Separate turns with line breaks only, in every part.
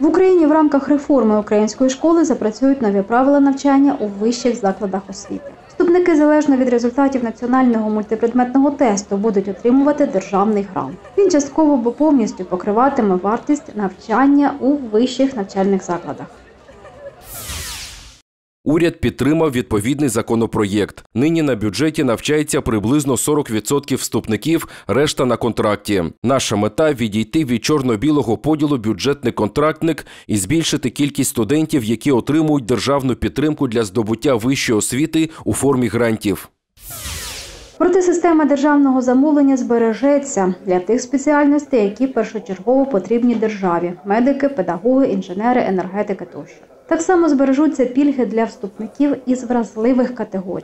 В Україні в рамках реформи української школи запрацюють нові правила навчання у вищих закладах освіти. Вступники залежно від результатів національного мультипредметного тесту будуть отримувати державний грант. Він частково або повністю покриватиме вартість навчання у вищих навчальних закладах.
Уряд підтримав відповідний законопроєкт. Нині на бюджеті навчається приблизно 40% вступників, решта на контракті. Наша мета – відійти від чорно-білого поділу бюджетник-контрактник і збільшити кількість студентів, які отримують державну підтримку для здобуття вищої освіти у формі грантів.
Проте система державного замовлення збережеться для тих спеціальностей, які першочергово потрібні державі – медики, педагоги, інженери, енергетики тощо. Так само збережуться пільги для вступників із вразливих категорій.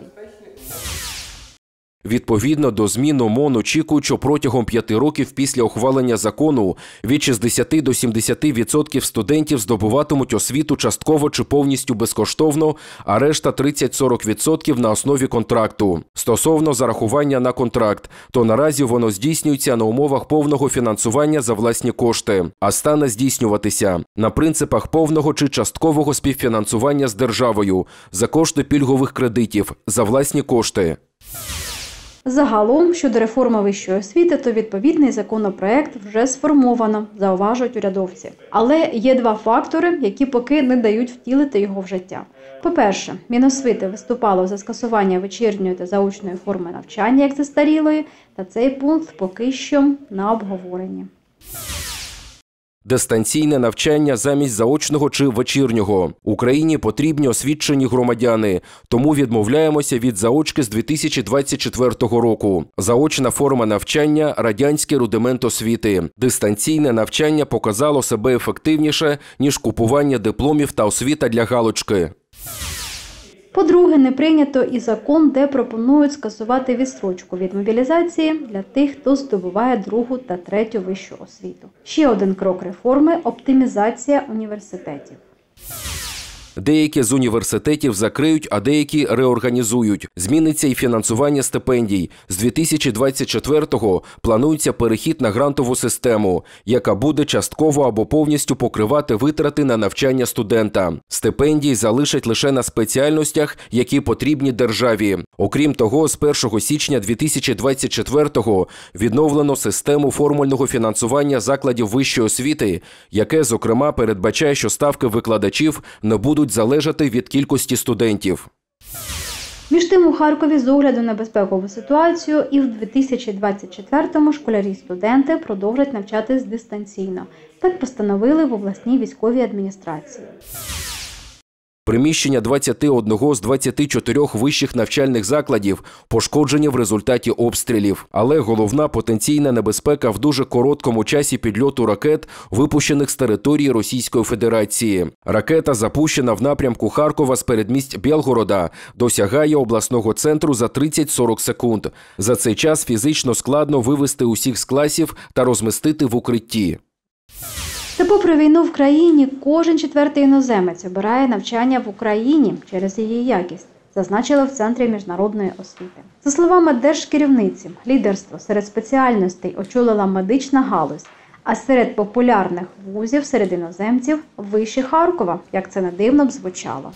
Відповідно до змін ОМОН очікують, що протягом 5 років після ухвалення закону від 60 до 70% студентів здобуватимуть освіту частково чи повністю безкоштовно, а решта 30-40% на основі контракту. Стосовно зарахування на контракт, то наразі воно здійснюється на умовах повного фінансування за власні кошти, а стане здійснюватися на принципах повного чи часткового співфінансування з державою за кошти пільгових кредитів, за власні кошти.
Загалом, щодо реформи вищої освіти, то відповідний законопроект вже сформовано, зауважують урядовці. Але є два фактори, які поки не дають втілити його в життя. По-перше, Міносвіти виступало за скасування вечірньої та заочної форми навчання як застарілої, та цей пункт поки що на обговоренні.
Дистанційне навчання замість заочного чи вечірнього. Україні потрібні освічені громадяни, тому відмовляємося від заочки з 2024 року. Заочна форма навчання – радянський рудимент освіти. Дистанційне навчання показало себе ефективніше, ніж купування дипломів та освіта для галочки.
По-друге, не прийнято і закон, де пропонують скасувати відстрочку від мобілізації для тих, хто здобуває 2 та 3 вищу освіту. Ще один крок реформи – оптимізація університетів.
Деякі з університетів закриють, а деякі реорганізують. Зміниться і фінансування стипендій. З 2024-го планується перехід на грантову систему, яка буде частково або повністю покривати витрати на навчання студента. Стипендії залишать лише на спеціальностях, які потрібні державі. Окрім того, з 1 січня 2024-го відновлено систему формульного фінансування закладів вищої освіти, яке, зокрема, передбачає, що ставки викладачів не будуть залежати від кількості студентів.
Між тим, у Харкові з огляду на безпекову ситуацію і в 2024-му школярі й студенти продовжать навчатись дистанційно. Так постановили в обласній військовій адміністрації.
Приміщення 21 з 24 вищих навчальних закладів пошкоджені в результаті обстрілів. Але головна потенційна небезпека в дуже короткому часі підльоту ракет, випущених з території Російської Федерації. Ракета, запущена в напрямку Харкова з передмість Білгорода, досягає обласного центру за 30-40 секунд. За цей час фізично складно вивести усіх з класів та розмістити в укритті.
Та попри війну в країні, кожен 4-й іноземець обирає навчання в Україні через її якість, зазначили в Центрі міжнародної освіти. За словами держкерівниці, лідерство серед спеціальностей очолила медична галузь, а серед популярних вузів серед іноземців – виші Харкова, як це не дивно б звучало.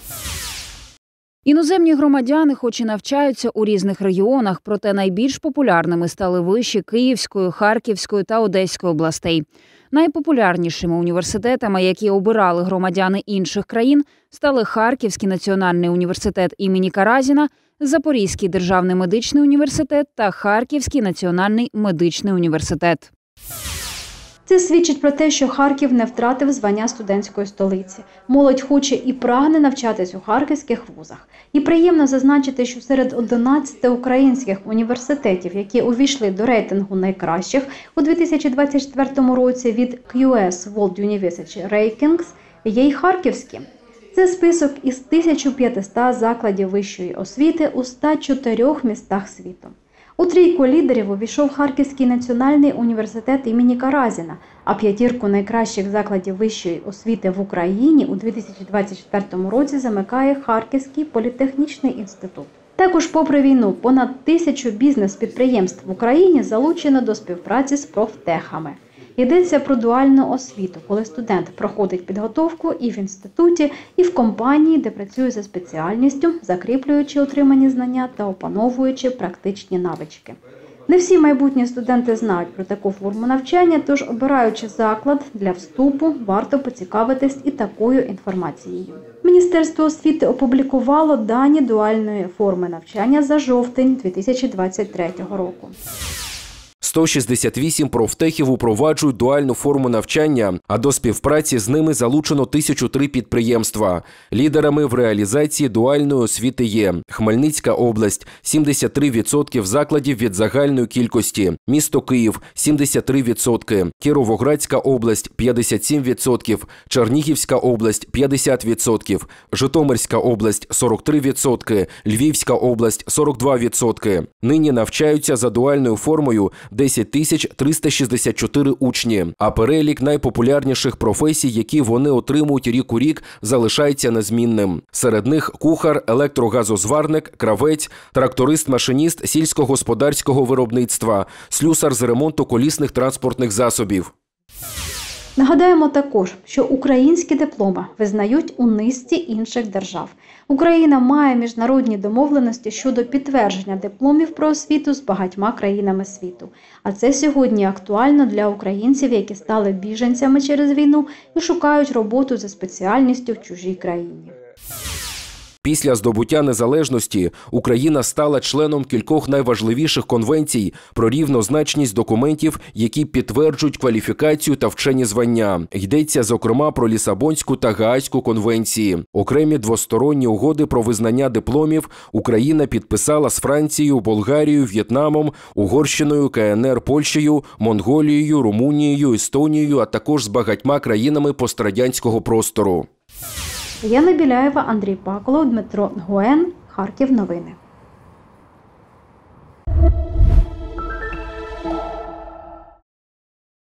Іноземні громадяни хоч і навчаються у різних регіонах, проте найбільш популярними стали виші Київської, Харківської та Одеської областей. Найпопулярнішими університетами, які обирали громадяни інших країн, стали Харківський національний університет імені Каразіна, Запорізький державний медичний університет та Харківський національний медичний університет.
Це свідчить про те, що Харків не втратив звання студентської столиці. Молодь хоче і прагне навчатись у харківських вузах. І приємно зазначити, що серед 11 українських університетів, які увійшли до рейтингу найкращих у 2024 році від QS World University Rankings, є й харківські. Це список із 1500 закладів вищої освіти у 104 містах світу. У трійку лідерів увійшов Харківський національний університет імені Каразіна, а 5 найкращих закладів вищої освіти в Україні у 2024 році замикає Харківський політехнічний інститут. Також попри війну понад 1000 бізнес-підприємств в Україні залучено до співпраці з профтехами. Йдеться про дуальну освіту, коли студент проходить підготовку і в інституті, і в компанії, де працює за спеціальністю, закріплюючи отримані знання та опановуючи практичні навички. Не всі майбутні студенти знають про таку форму навчання, тож, обираючи заклад для вступу, варто поцікавитись і такою інформацією. Міністерство освіти опублікувало дані дуальної форми навчання за жовтень 2023 року.
168 профтехів упроваджують дуальну форму навчання, а до співпраці з ними залучено 1003 підприємства. Лідерами в реалізації дуальної освіти є Хмельницька область – 73% закладів від загальної кількості, місто Київ – 73%, Кіровоградська область – 57%, Чернігівська область – 50%, Житомирська область – 43%, Львівська область – 42%. Нині навчаються за дуальною формою 10 364 учні, а перелік найпопулярніших професій, які вони отримують рік у рік, залишається незмінним. Серед них кухар, електрогазозварник, кравець, тракторист-машиніст сільськогосподарського виробництва, слюсар з ремонту колісних транспортних засобів.
Нагадаємо також, що українські дипломи визнають у низці інших держав. Україна має міжнародні домовленості щодо підтвердження дипломів про освіту з багатьма країнами світу. А це сьогодні актуально для українців, які стали біженцями через війну і шукають роботу за спеціальністю в чужій країні.
Після здобуття незалежності Україна стала членом кількох найважливіших конвенцій про рівнозначність документів, які підтверджують кваліфікацію та вчені звання. Йдеться, зокрема, про Лісабонську та Гаазьку конвенції. Окремі двосторонні угоди про визнання дипломів Україна підписала з Францією, Болгарією, В'єтнамом, Угорщиною, КНР, Польщею, Монголією, Румунією, Естонією, а також з багатьма країнами пострадянського простору.
Яна Біляєва, Андрій Паколов, Дмитро Нгуен, Харків новини.